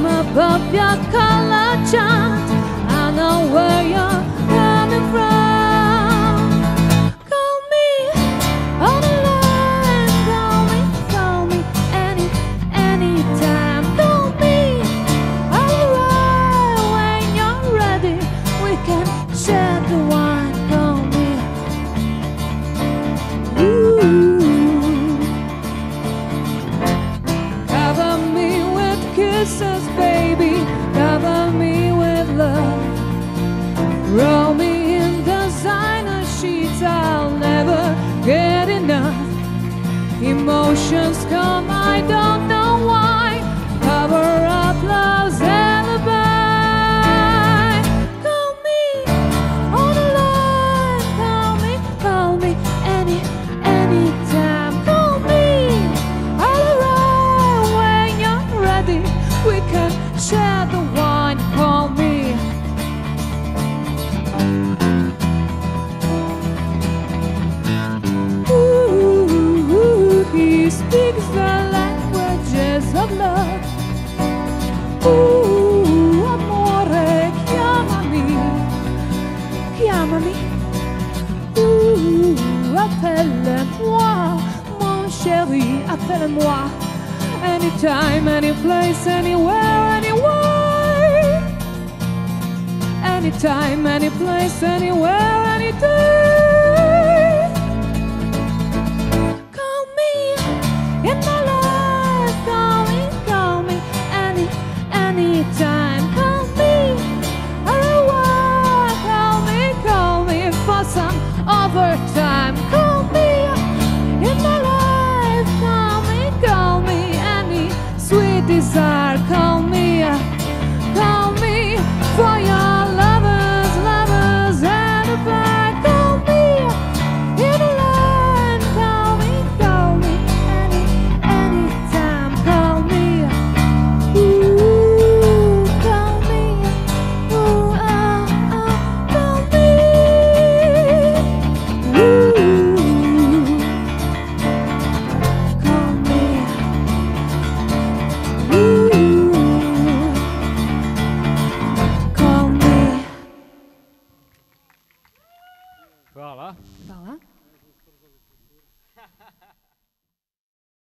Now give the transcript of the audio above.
I'm above your color chart. I know where you're coming from. Call me on the line. Call me anytime. Call me, I'll arrive when you're ready. We can share the wine. Call me. Cover me with kisses, baby. Cover me with love. Roll me in designer sheets. I'll never get enough. Emotions come, I don't know why. Cover up love's alibi. Call me on the line. Call me anytime. Call me, I'll arrive when you're ready. We can share the wine. Call me. He speaks the languages of love. Amore, chiamami. Appelle-moi, mon chéri, appelle-moi. Anytime, any place, anywhere, anyway. Anytime, any place, anywhere, any day. Call me in my life. Call me anytime. Call me, call me for some overtime. Call me in my life. Call me any sweet desire. Call me for your lovers and a bride. Call me in the line. Call me anytime. Call me. Call me. Call me. Call me. Call me. Hvala. Hvala.